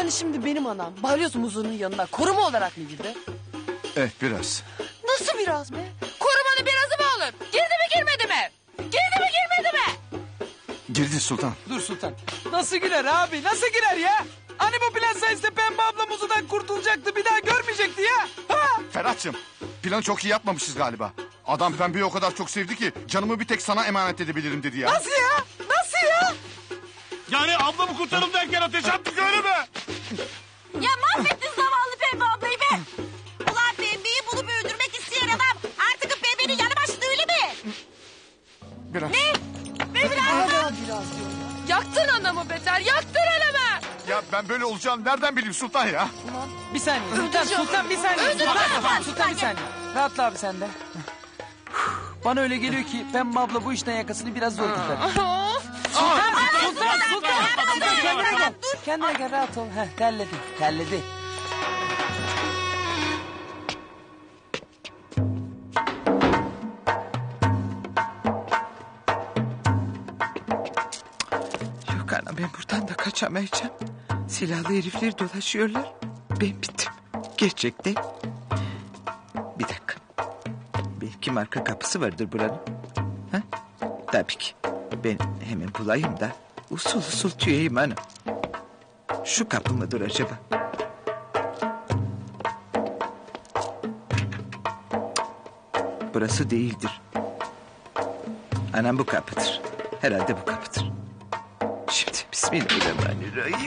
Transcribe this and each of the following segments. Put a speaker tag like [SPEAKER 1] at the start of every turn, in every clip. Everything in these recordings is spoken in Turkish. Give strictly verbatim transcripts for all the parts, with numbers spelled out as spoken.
[SPEAKER 1] Yani şimdi benim anam balyoz muzunun yanına koruma olarak mı girdi?
[SPEAKER 2] Eh biraz.
[SPEAKER 1] Nasıl biraz be?
[SPEAKER 3] Korumanın birazı mı olur? Girdi mi girmedi mi? Girdi mi girmedi mi?
[SPEAKER 2] Girdi sultan.
[SPEAKER 4] Dur Sultan. Nasıl girer abi? Nasıl girer ya? Hani bu plan sayesinde Pembe abla muzudan kurtulacaktı, bir daha görmeyecekti ya. Ha?
[SPEAKER 2] Ferhat'cığım planı çok iyi yapmamışız galiba. Adam Pembe'yi o kadar çok sevdi ki canımı bir tek sana emanet edebilirim dedi ya.
[SPEAKER 4] Nasıl ya? Nasıl ya?
[SPEAKER 5] Yani ablamı kurtaralım derken ateş attık öyle mi?
[SPEAKER 3] Ya mahvettin zavallı Pembe ablayı be. Ulan Pembe'yi bulup öldürmek isteyen adam artık Pembe'nin yanı başında öyle mi?
[SPEAKER 2] Biraz.
[SPEAKER 3] Ne? Ne biraz?
[SPEAKER 1] Hala biraz diyor ya.
[SPEAKER 3] Yaktın anamı Beter, yaktın anamı.
[SPEAKER 2] Ya ben böyle olacağını nereden bileyim sultan ya?
[SPEAKER 4] Bir saniye. Sultan, Sultan bir saniye.
[SPEAKER 3] Öldüreceğim.
[SPEAKER 4] Sultan, Sultan bir saniye. Rahatla abi sen de. Bana öyle geliyor ki Pembe abla bu işten yakasını biraz zor tutar. Sultan, Sultan, Sultan. Kendine gel. Kendine gel, rahat ol. Heh, terledi, terledi.
[SPEAKER 6] Yok ana, ben buradan da kaçamayacağım. Silahlı herifler dolaşıyorlar. Ben bittim. Gerçekten. Bir dakika. Belki marka kapısı vardır buranın. Ha? Tabii ki. Ben hemen bulayım da usul usul tüyeyim hanım. Şu kapı mıdır acaba? Burası değildir. Anam bu kapıdır. Herhalde bu kapıdır. Şimdi bismillahirrahmanirrahim.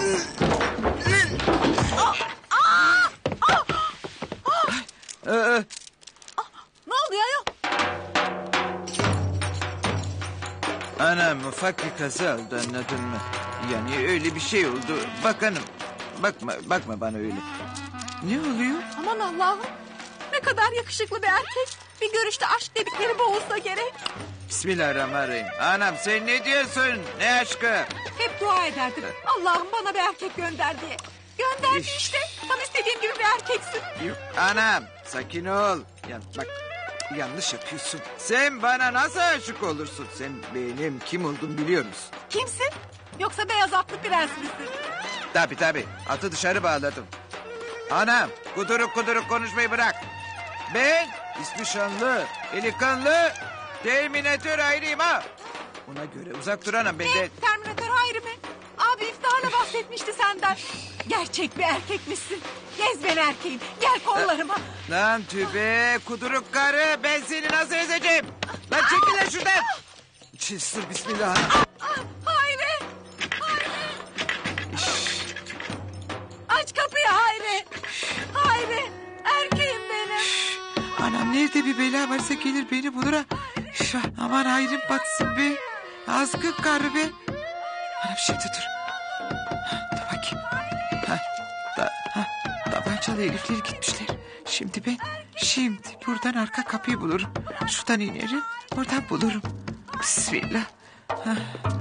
[SPEAKER 6] Ee,
[SPEAKER 3] Ne oluyor ya?
[SPEAKER 6] Anam ufak bir kaza oldu, anladın mı? Yani öyle bir şey oldu. Bak hanım, bakma, bakma bana öyle. Ne oluyor?
[SPEAKER 3] Aman Allah'ım. Ne kadar yakışıklı bir erkek. Bir görüşte aşk dedikleri boğulsa gerek.
[SPEAKER 6] Bismillahirrahmanirrahim. Anam sen ne diyorsun? Ne aşkı?
[SPEAKER 3] Hep dua ederdim. Allah'ım bana bir erkek gönder diye. Gönderdi
[SPEAKER 6] İş.
[SPEAKER 3] işte. Tam istediğim gibi bir erkeksin.
[SPEAKER 6] Yok. Anam sakin ol. Ya, bak yanlış yapıyorsun. Sen bana nasıl aşık olursun? Sen benim kim olduğumu biliyor musun?
[SPEAKER 3] Kimsin? Yoksa beyaz atlı prens misin?
[SPEAKER 6] Tabii tabii. Atı dışarı bağladım. Anam kuduruk kuduruk konuşmayı bırak. Ben ismi şanlı, eli kanlı, Terminator ayrıyım ha. Ona göre uzak dur anam benden.
[SPEAKER 3] Ne? Terminator Hayri mi? Abi iftiharla bahsetmişti senden. Gerçek bir erkekmişsin. Gez beni erkeğim. Gel kollarıma.
[SPEAKER 6] Lan tübe kuduruk karı, ben seni nasıl ezeceğim? Lan çekil lan şuradan. Çılsın bismillah.
[SPEAKER 3] Hayri. Hayri. Aç kapıyı Hayri. Hayri. Erkeğim benim.
[SPEAKER 6] Anam nerede bir bela varsa gelir beni bulur ha. Şah, aman hayrım batsın be. Azgın karı be. Anam şimdi dur. Ha, dur bakayım. Ha, da, ha, tabancalı herifler gitmişler. Şimdi ben şimdi buradan arka kapıyı bulurum. Şuradan inerim oradan bulurum. Bismillah. Ha.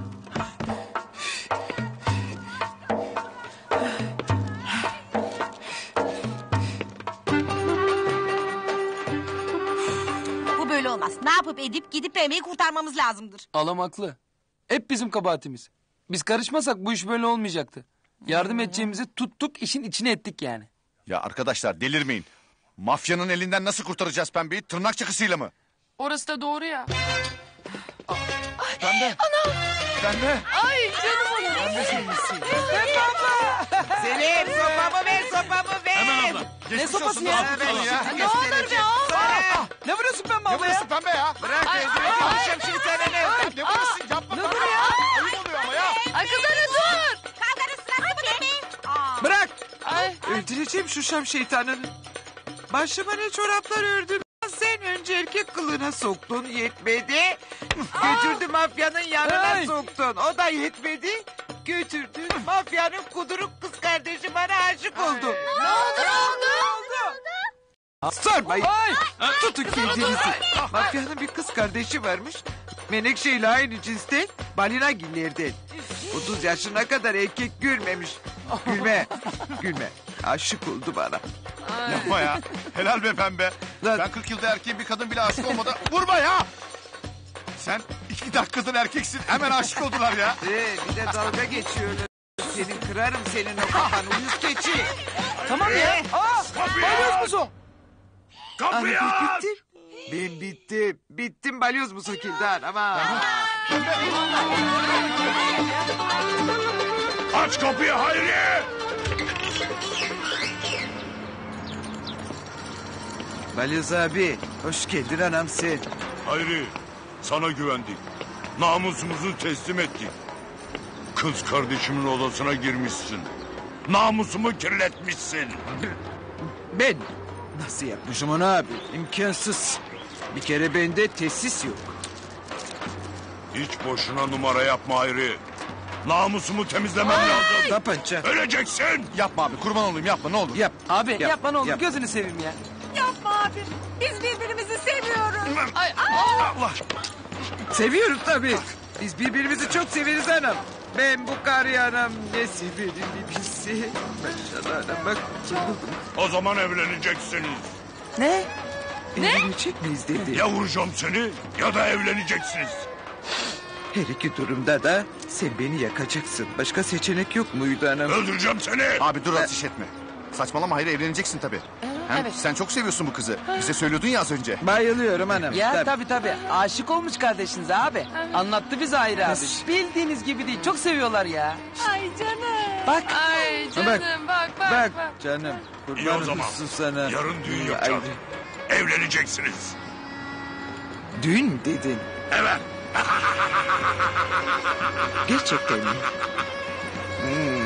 [SPEAKER 3] Bu böyle olmaz. Ne yapıp edip gidip Pembe'yi kurtarmamız lazımdır.
[SPEAKER 4] Alam haklı. Hep bizim kabahatimiz. Biz karışmasak bu iş böyle olmayacaktı. Yardım edeceğimizi tuttuk, işin içine ettik yani.
[SPEAKER 2] Ya arkadaşlar delirmeyin. Mafyanın elinden nasıl kurtaracağız Pembe'yi? Tırnak çakısıyla mı?
[SPEAKER 1] Orası da doğru ya.
[SPEAKER 2] Pembe. Ana. Pembe.
[SPEAKER 1] Ay canım oğlum.
[SPEAKER 2] Pembe sevgilisi.
[SPEAKER 6] Selim sopamı ver sopamı ver.
[SPEAKER 5] Hemen abla.
[SPEAKER 2] Geçmiş
[SPEAKER 4] sopası
[SPEAKER 2] olsun
[SPEAKER 4] ya?
[SPEAKER 2] da Pembe ya.
[SPEAKER 1] Ne olur be o.
[SPEAKER 4] Ne vuruyorsun Pembe
[SPEAKER 2] Ne
[SPEAKER 4] abla ya?
[SPEAKER 2] burası Pembe ya?
[SPEAKER 6] Bırak özür konuşacağım şeytanını.
[SPEAKER 2] Ne burası? Yapma Pembe ya. Ayıp oluyor ama ya.
[SPEAKER 1] Ay kızana dur.
[SPEAKER 3] Kavganın sırası mı Pembe?
[SPEAKER 6] Bırak.
[SPEAKER 1] Ay.
[SPEAKER 6] Öldüreceğim şu şam şeytanını. Başıma ne çoraplar ördün. Sen önce erkek kılığına soktun yetmedi. Götürdün mafyanın yanına
[SPEAKER 4] Ay.
[SPEAKER 6] soktun. O da yetmedi. Götürdün mafyanın kuduruk kız kardeşi bana aşık oldu.
[SPEAKER 3] Ne oldu ne oldu?
[SPEAKER 6] Sormayın.
[SPEAKER 4] Ay.
[SPEAKER 6] Tutun kendinizi. Mafyanın bir kız kardeşi varmış. Menekşe ile aynı cinsten, balina gillerden. otuz yaşına kadar erkek görmemiş. Gülme, gülme. Aşık oldu bana.
[SPEAKER 2] Yapma ya. Helal be Pembe.
[SPEAKER 6] Lan-
[SPEAKER 2] Ben kırk yılda erkeğin bir kadın bile aşık olmadı. Vurma ya. Sen iki dakikadır erkeksin. Hemen aşık oldular ya.
[SPEAKER 6] Ee, bir de dalga geçiyorlar. Senin kırarım senin o kafanı uyuz keçi.
[SPEAKER 4] Tamam ya. Aa, balyoz musun?
[SPEAKER 5] Kapıyı
[SPEAKER 6] Ana
[SPEAKER 5] aç.
[SPEAKER 6] bittim. Ben bittim. Bittim balyoz mu Kildan ama.
[SPEAKER 5] Aç kapıyı Hayri.
[SPEAKER 6] Balyoz abi hoş geldin anam sen.
[SPEAKER 5] Hayri sana güvendik. Namusumuzu teslim ettik. Kız kardeşimin odasına girmişsin. Namusumu kirletmişsin.
[SPEAKER 6] Ben nasıl yapmışım onu abi? İmkansız. Bir kere bende tesis yok.
[SPEAKER 5] Hiç boşuna numara yapma Hayri. Namusumu temizlemem lazım.
[SPEAKER 6] Tapanca.
[SPEAKER 5] Öleceksin.
[SPEAKER 2] Yapma abi kurban olayım yapma ne olur.
[SPEAKER 6] Yap.
[SPEAKER 4] Abi
[SPEAKER 6] Yap,
[SPEAKER 4] yapma ne olur
[SPEAKER 6] yap.
[SPEAKER 4] gözünü seveyim ya.
[SPEAKER 3] Yapma abi. Biz birbirimizi seviyoruz.
[SPEAKER 1] Ay,
[SPEAKER 5] Allah.
[SPEAKER 6] Seviyorum tabii. Biz birbirimizi çok severiz anam. Ben bu karı anam ne severim bir bilse. Maşallah anam bak.
[SPEAKER 5] O zaman evleneceksiniz.
[SPEAKER 4] Ne?
[SPEAKER 6] Evlenecek miyiz dedi.
[SPEAKER 5] Ya vuracağım seni ya da evleneceksiniz.
[SPEAKER 6] Her iki durumda da sen beni yakacaksın. Başka seçenek yok muydu anam?
[SPEAKER 5] Öldüreceğim seni.
[SPEAKER 2] Abi dur ateş etme. Saçmalama hayır evleneceksin tabii. Hem
[SPEAKER 1] evet.
[SPEAKER 2] sen çok seviyorsun bu kızı. Bize söylüyordun ya az önce.
[SPEAKER 6] Bayılıyorum anam.
[SPEAKER 4] Ya
[SPEAKER 6] Tabii.
[SPEAKER 4] tabii tabii. Aşık olmuş kardeşiniz abi. Anlattı bize Hayri abi.
[SPEAKER 6] Nasıl?
[SPEAKER 4] Bildiğiniz gibi değil. Çok seviyorlar ya.
[SPEAKER 3] Ay canım.
[SPEAKER 4] Bak.
[SPEAKER 1] ay canım bak bak
[SPEAKER 6] Bak
[SPEAKER 1] bak.
[SPEAKER 6] canım.
[SPEAKER 5] İyi o
[SPEAKER 6] Kurban
[SPEAKER 5] zaman.
[SPEAKER 6] olsun sana.
[SPEAKER 5] Yarın düğün
[SPEAKER 6] Ay,
[SPEAKER 5] yapacağız. Evleneceksiniz.
[SPEAKER 6] Düğün mü dedin?
[SPEAKER 5] Evet.
[SPEAKER 6] Gerçekten mi? Hmm.